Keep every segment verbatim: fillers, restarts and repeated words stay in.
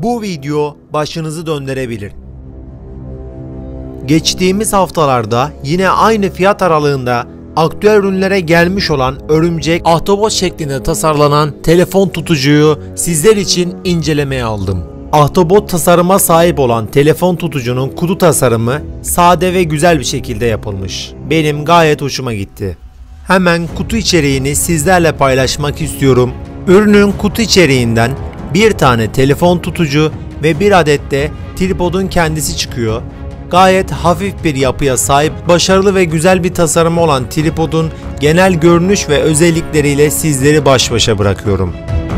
Bu video başınızı döndürebilir. Geçtiğimiz haftalarda yine aynı fiyat aralığında aktüel ürünlere gelmiş olan örümcek, ahtapot şeklinde tasarlanan telefon tutucuyu sizler için incelemeye aldım. Ahtapot tasarıma sahip olan telefon tutucunun kutu tasarımı sade ve güzel bir şekilde yapılmış. Benim gayet hoşuma gitti. Hemen kutu içeriğini sizlerle paylaşmak istiyorum. Ürünün kutu içeriğinden bir tane telefon tutucu ve bir adet de tripodun kendisi çıkıyor. Gayet hafif bir yapıya sahip, başarılı ve güzel bir tasarımı olan tripodun genel görünüş ve özellikleriyle sizleri baş başa bırakıyorum.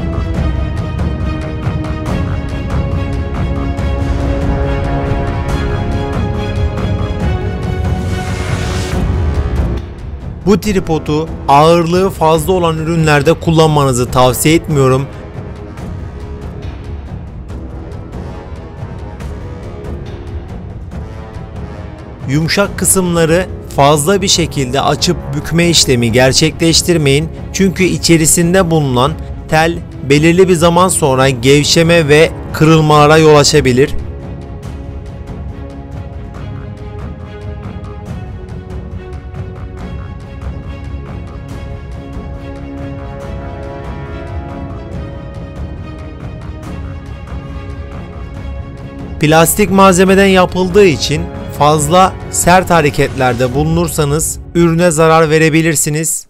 Bu tripodu ağırlığı fazla olan ürünlerde kullanmanızı tavsiye etmiyorum. Yumuşak kısımları fazla bir şekilde açıp bükme işlemi gerçekleştirmeyin. Çünkü içerisinde bulunan tel belirli bir zaman sonra gevşeme ve kırılmalara yol açabilir. Plastik malzemeden yapıldığı için fazla sert hareketlerde bulunursanız ürüne zarar verebilirsiniz.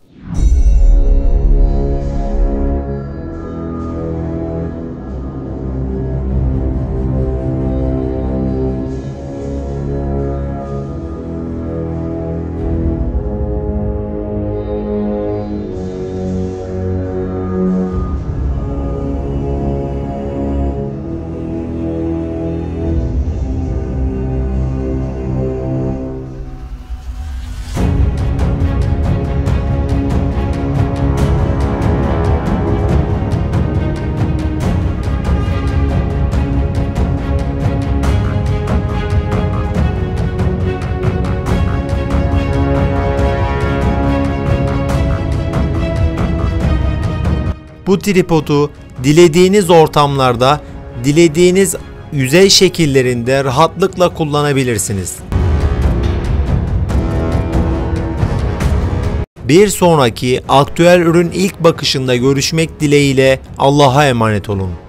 Bu tripodu dilediğiniz ortamlarda, dilediğiniz yüzey şekillerinde rahatlıkla kullanabilirsiniz. Bir sonraki aktüel ürün ilk bakışında görüşmek dileğiyle Allah'a emanet olun.